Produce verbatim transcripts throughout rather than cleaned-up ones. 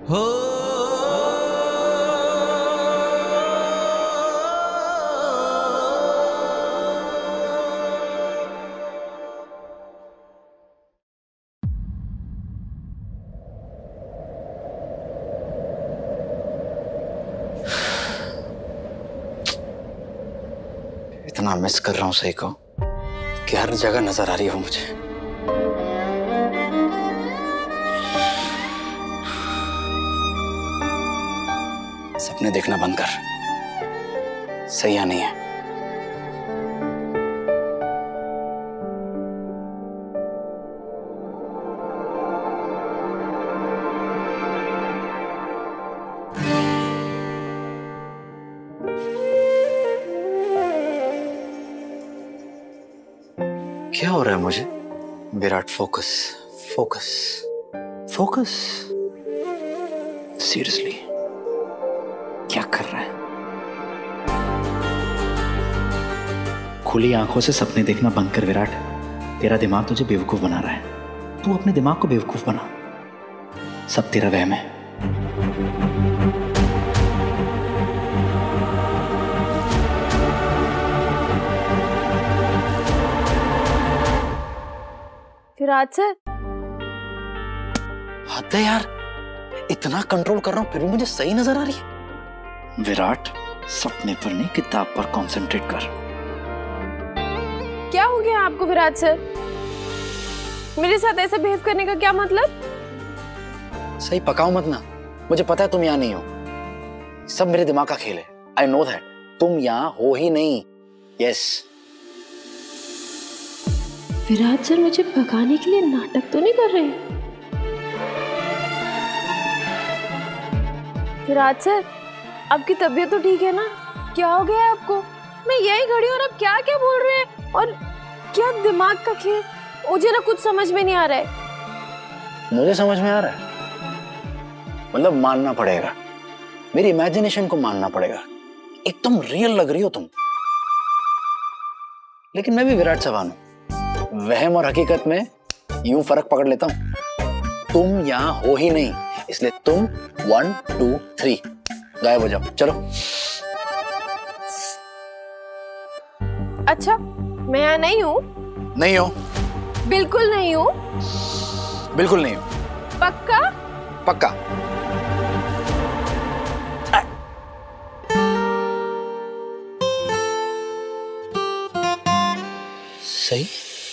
हो इतना मिस कर रहा हूँ सही को कि हर जगह नजर आ रही हो मुझे। सपने देखना बंद कर, सही या नहीं है? क्या हो रहा है मुझे? Virat focus focus focus. Seriously क्या कर रहा है? खुली आंखों से सपने देखना बंद कर विराट। तेरा दिमाग तुझे बेवकूफ बना रहा है। तू अपने दिमाग को बेवकूफ बना। सब तेरा वहम है। विराट सर, हद है यार, इतना कंट्रोल कर रहा हूं फिर भी मुझे सही नजर आ रही है। विराट, सपने पर नहीं किताब पर कंसंट्रेट कर। क्या हो गया आपको विराट सर? मेरे साथ ऐसे बिहेव करने का क्या मतलब? सही पकाओ मत ना, मुझे पता है तुम यहाँ नहीं हो। सब मेरे दिमाग का खेल है। I know that. तुम यहाँ हो ही नहीं। यस। विराट सर मुझे भगाने के लिए नाटक तो नहीं कर रहे? विराट सर, आपकी तबीयत तो ठीक है ना? क्या हो गया है आपको? मैं यही खड़ी हूँ और आप क्या क्या बोल रहे हैं? और क्या दिमाग का खेल? मुझे ना कुछ समझ में नहीं आ रहा है। मुझे समझ में आ रहा है। मतलब मानना पड़ेगा, मेरी इमेजिनेशन को मानना पड़ेगा। एकदम रियल लग रही हो तुम। लेकिन मैं भी विराट चौहान हूं। वहम और हकीकत में यूं फर्क पकड़ लेता हूं। तुम यहां हो ही नहीं, इसलिए तुम वन टू थ्री गायब हो जाओ। चलो। अच्छा, मैं यहाँ नहीं हूँ? नहीं हो। बिल्कुल नहीं हूँ। बिल्कुल नहीं हो। पक्का? पक्का। सही।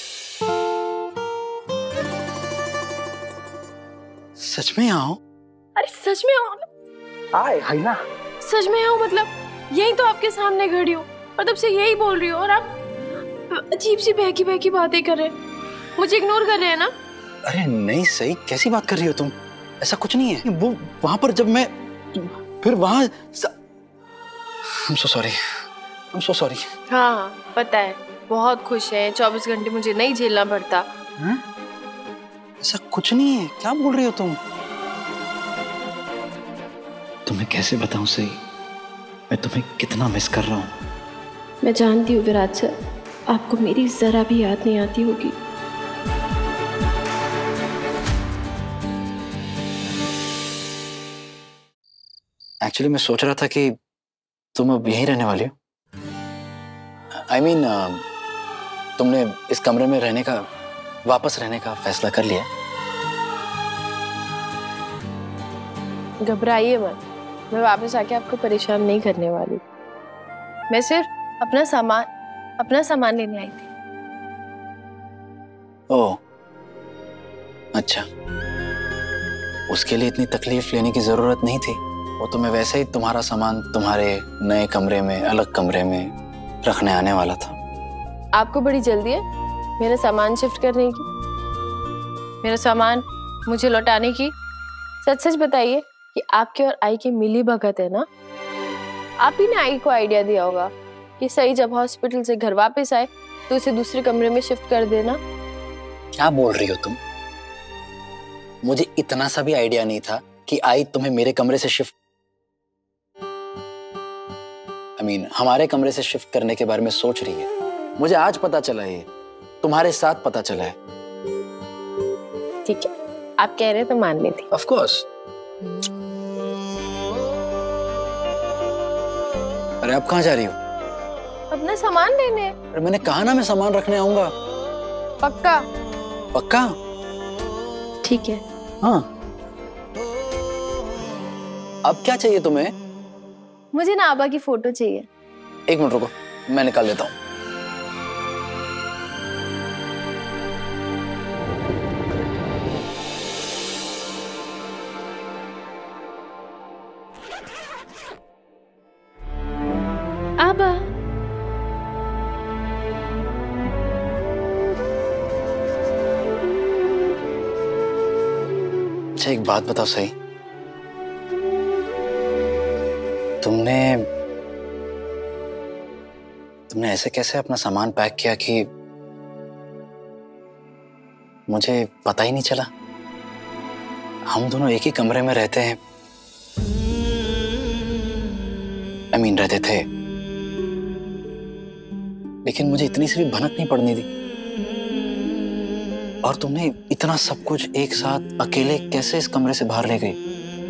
सच में यहाँ हो? अरे सच में हो? आए है ना। सच में हूँ मतलब यही तो आपके सामने खड़ी हूँ और तब से यही बोल रही हूँ और आप अजीब सी बहकी बहकी बातें कर रहे हैं। मुझे इग्नोर कर रहे हैं ना? अरे नहीं सही, कैसी बात कर रही हो तुम? ऐसा कुछ नहीं है। वो वहां पर जब मैं फिर वहां स... I'm so sorry. I'm so sorry. हाँ पता है, बहुत खुश है। चौबीस घंटे मुझे नहीं झेलना पड़ता। हाँ? ऐसा कुछ नहीं है। क्या बोल रही हो तुम? तुम्हें कैसे बताऊं सही, मैं तुम्हें कितना मिस कर रहा हूं। मैं जानती हूँ विराट सर, आपको मेरी जरा भी याद नहीं आती होगी। एक्चुअली मैं सोच रहा था कि तुम अब यहीं रहने वाली हो। आई I मीन mean, तुमने इस कमरे में रहने का, वापस रहने का फैसला कर लिया? घबराइए मत, मैं वापस आके आपको परेशान नहीं करने वाली। मैं सिर्फ अपना सामान अपना सामान लेने आई थी। ओह अच्छा, उसके लिए इतनी तकलीफ लेने की जरूरत नहीं थी। वो तो मैं वैसे ही तुम्हारा सामान तुम्हारे नए कमरे में, अलग कमरे में रखने आने वाला था। आपको बड़ी जल्दी है मेरा सामान शिफ्ट करने की, मेरा सामान मुझे लौटाने की। सच सच बताइए कि आपके और आई की मिली भगत है ना? आप ही ने आई को आइडिया दिया होगा कि सही जब हॉस्पिटल से घर वापस आए तो उसे दूसरे कमरे में शिफ्ट कर देना। क्या बोल रही हो तुम? मुझे इतना सा भी आइडिया नहीं था कि आई तुम्हें मेरे कमरे से shift I I mean mean, हमारे कमरे से शिफ्ट करने के बारे में सोच रही है। मुझे आज पता चला, ये तुम्हारे साथ पता चला है। ठीक है, आप कह रहे हैं तो मान लेती। Of course. अरे अब कहाँ जा रही हो? अपना सामान लेने। अरे मैंने कहा ना मैं सामान रखने आऊंगा। पक्का? पक्का? ठीक है। हाँ। अब क्या चाहिए तुम्हें? मुझे ना आबा की फोटो चाहिए। एक मिनट रुको, मैं निकाल लेता हूँ। आबा। अच्छा एक बात बताओ सही, तुमने तुमने ऐसे कैसे अपना सामान पैक किया कि मुझे पता ही नहीं चला? हम दोनों एक ही कमरे में रहते हैं, आई मीन रहते थे, लेकिन मुझे इतनी सी भी भनक नहीं पड़नी दी। और तुमने इतना सब कुछ एक साथ अकेले कैसे इस कमरे से बाहर ले गई?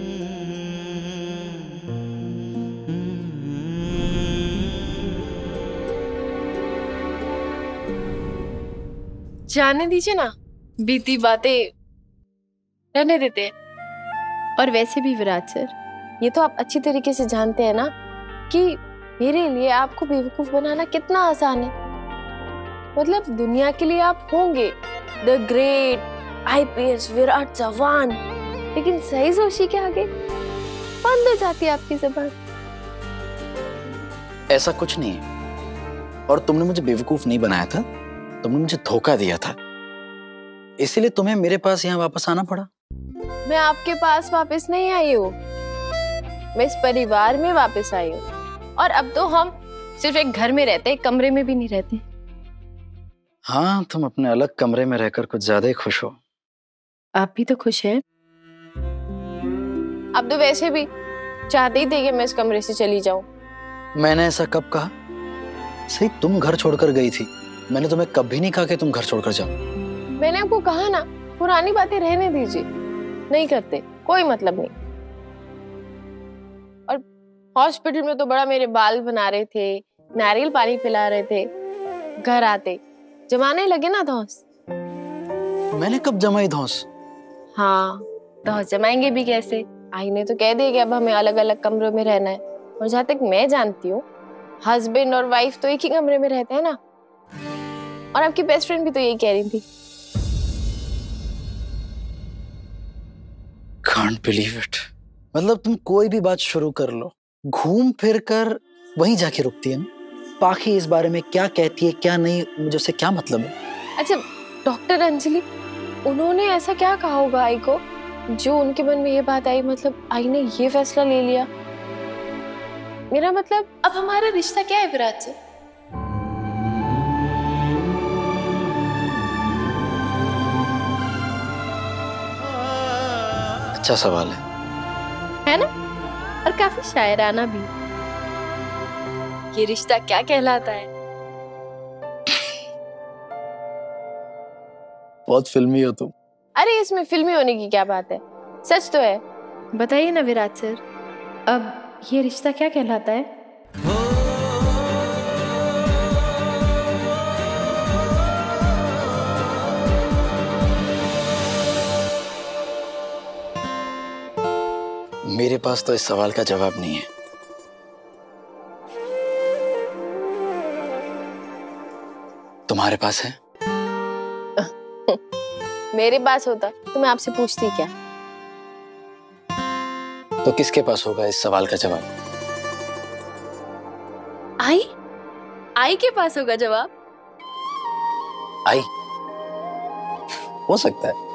जाने दीजिए ना, बीती बातें रहने देते हैं। और वैसे भी विराट सर, ये तो आप अच्छी तरीके से जानते हैं ना कि मेरे लिए आपको बेवकूफ बनाना कितना आसान है। मतलब दुनिया के लिए आप होंगे the great IPS Virat Chauhan, लेकिन सही जोशी के आगे बंद हो जाती है आपकी जुबान। ऐसा कुछ नहीं है, और तुमने मुझे बेवकूफ नहीं बनाया था, तुमने मुझे धोखा दिया था, इसीलिए तुम्हें मेरे पास यहाँ वापस आना पड़ा। मैं आपके पास वापस नहीं आई हूँ, मैं इस परिवार में वापस आई हूँ। और अब तो हम सिर्फ एक घर में रहते, एक कमरे में भी नहीं रहते। हाँ, तुम अपने अलग कमरे में रहकर कुछ ज्यादा ही खुश हो। आप भी तो खुश हैं। अब तो वैसे भी चाहते ही थे कि मैं इस कमरे से चली जाऊं। मैंने ऐसा कब कहा? सही तुम घर छोड़कर गई थी, मैंने तुम्हें कभी नहीं कहा कि तुम घर छोड़कर जाओ। मैंने आपको कहा ना, पुरानी बातें रहने दीजिए, नहीं करते, कोई मतलब नहीं। और हॉस्पिटल में तो बड़ा मेरे बाल बना रहे थे, नारियल पानी पिला रहे थे, घर आते जमाने लगे ना धौंस। मैंने कब जमाई धौंस? हाँ, धौंस जमाएंगे भी कैसे? आई ने तो कह दिया कि अब हमें अलग अलग कमरों में रहना है। और जहां तक मैं जानती हूँ, हस्बैंड और वाइफ तो एक ही कमरे में रहते हैं ना। और आपकी बेस्ट फ्रेंड भी तो यही कह रही थी। Can't believe it. मतलब तुम कोई भी बात शुरू कर लो, घूम फिर कर वहीं जाके रुकती है ना। बाकी इस बारे में क्या कहती है क्या नहीं, मुझे उससे क्या मतलब है? अच्छा डॉक्टर अंजलि, उन्होंने ऐसा क्या कहा होगा आई को जो उनके मन में ये बात आई, मतलब आई ने ये फैसला ले लिया? मेरा मतलब अब हमारा रिश्ता क्या है विराट से? अच्छा सवाल है है ना? और काफी शायराना भी। ये रिश्ता क्या कहलाता है? बहुत फिल्मी हो तुम। अरे इसमें फिल्मी होने की क्या बात है, सच तो है। बताइए ना विराट सर, अब ये रिश्ता क्या कहलाता है? मेरे पास तो इस सवाल का जवाब नहीं है। तुम्हारे पास है? मेरे पास होता तो मैं आपसे पूछती क्या? तो किसके पास होगा इस सवाल का जवाब? आई आई के पास होगा जवाब। आई? हो सकता है।